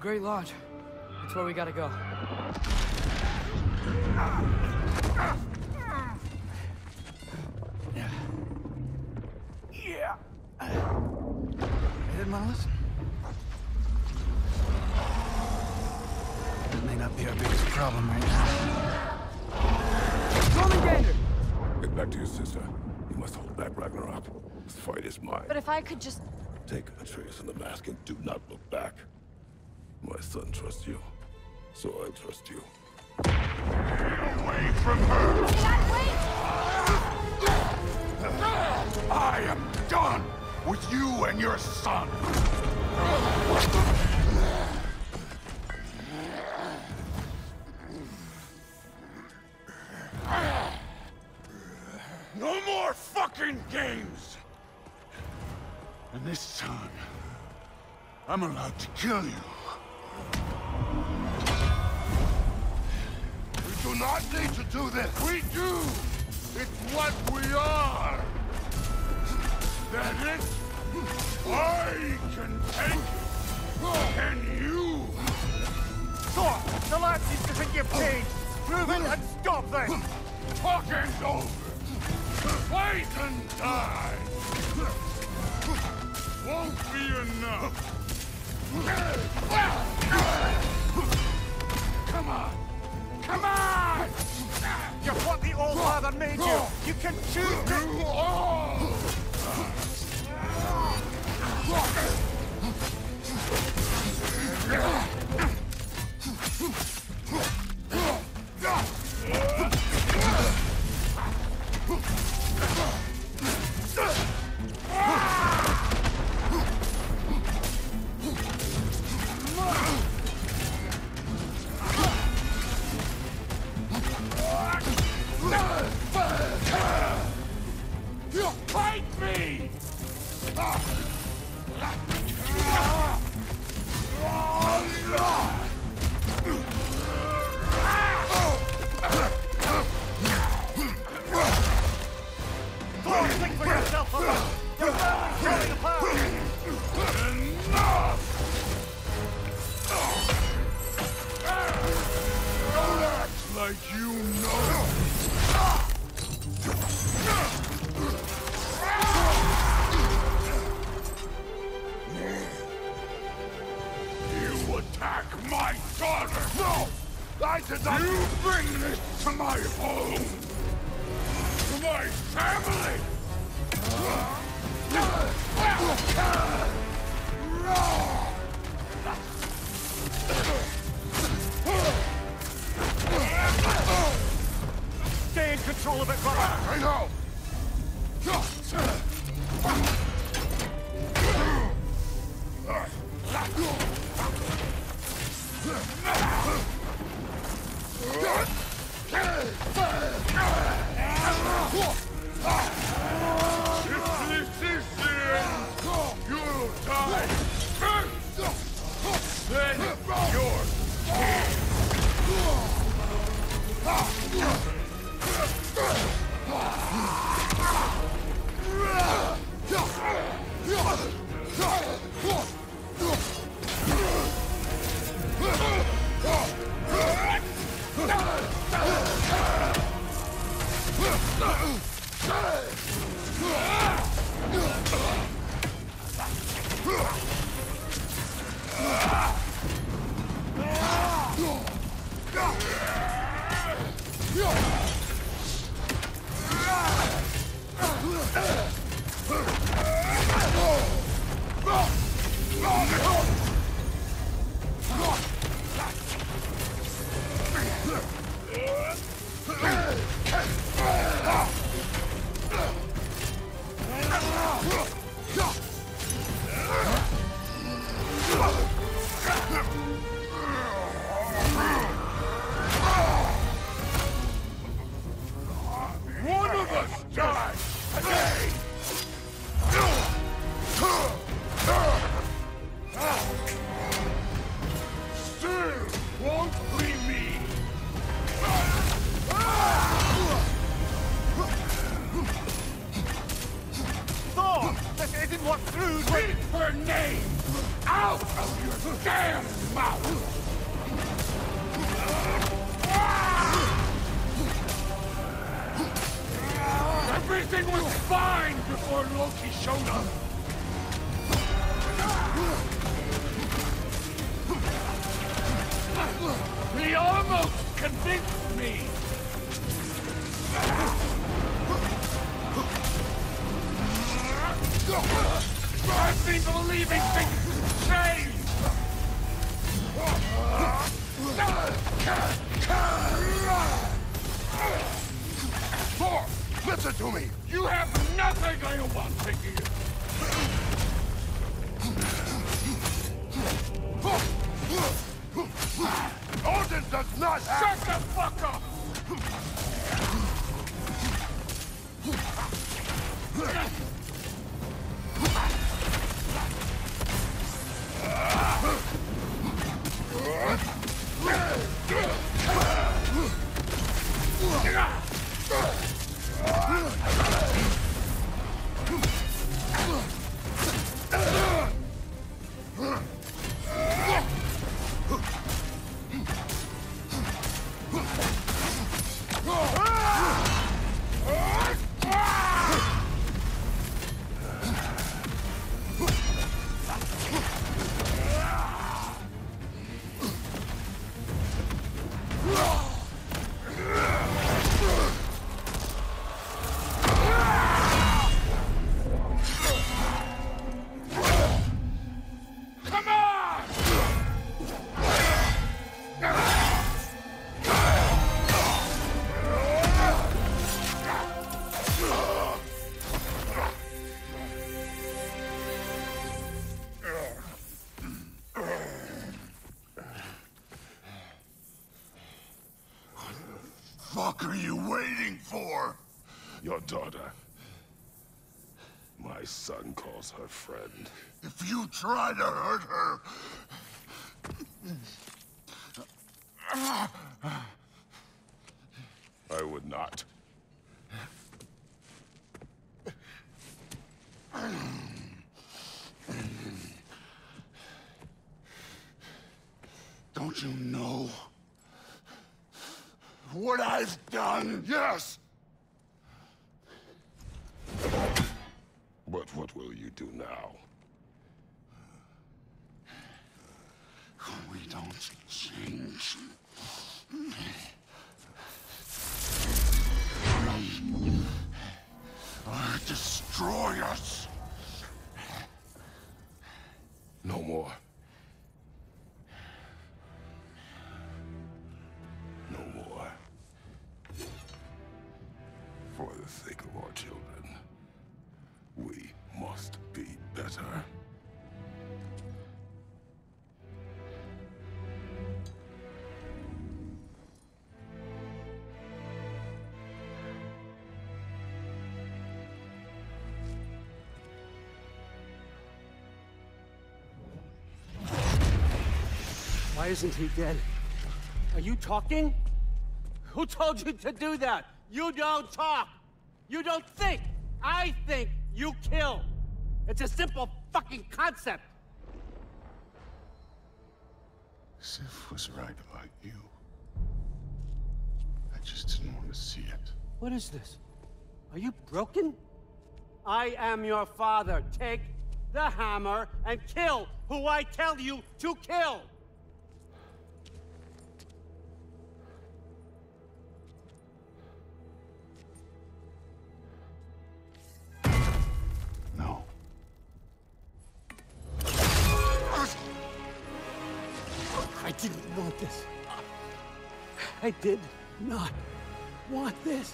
Great Lodge. That's where we gotta go. Yeah. You didn't want to listen? That may not be our biggest problem right now. Jormungandr! Get back to your sister. You must hold back Ragnarok. This fight is mine. But if I could just... Take Atreus and the mask and do not look back. My son trusts you, so I trust you. Away from her! I am done with you and your son! No more fucking games! And this time, I'm allowed to kill you. We do not need to do this. We do! It's what we are! That is, I can take it. Can you? Thor! The lad seems to think you've changed! Prove it and stop them! Talking's over. Fight and die! Won't be enough! Come on! Come on! You're what the Old Father made you! You can choose to... You all! Fight me! Thor, think for yourself a moment! You're barely falling apart! Enough! Don't act like you know! You attack my daughter! No! I did not... You bring this to my home! To my family! Stay in control of it, brother! I know! If this is the end, you'll die first! Then you're dead! He almost convinced me! I've been believing things change! Thor, listen to me! You have nothing I want to hear! Odin does not have... Shut the fuck up! What are you waiting for? Your daughter. My son calls her friend. If you try to hurt her... I would not. Don't you know what I've done? Yes! But what will you do now? We don't change. Or destroy us. No more. No more. For the sake of our children, we must be better. Why isn't he dead? Are you talking? Who told you to do that? You don't talk! You don't think! I think, you kill! It's a simple fucking concept! Sif was right about you. I just didn't want to see it. What is this? Are you broken? I am your father. Take the hammer and kill who I tell you to kill! No. I didn't want this. I did not want this.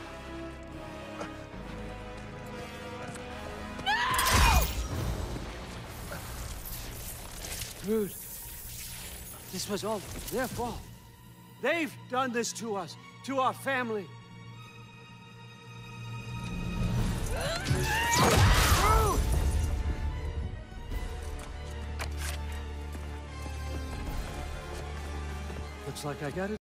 Dude, this was all their fault. They've done this to us, to our family. Looks like I got it.